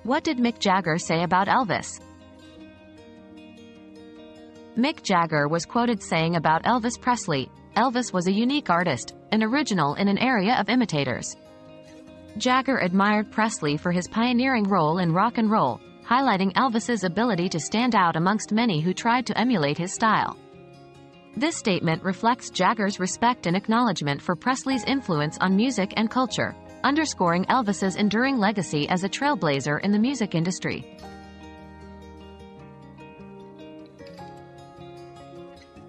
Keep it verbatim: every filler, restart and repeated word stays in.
What did Mick Jagger say about Elvis? Mick Jagger was quoted saying about Elvis Presley, "Elvis was a unique artist, an original in an area of imitators." Jagger admired Presley for his pioneering role in rock and roll, highlighting Elvis's ability to stand out amongst many who tried to emulate his style. This statement reflects Jagger's respect and acknowledgement for Presley's influence on music and culture, underscoring Elvis's enduring legacy as a trailblazer in the music industry.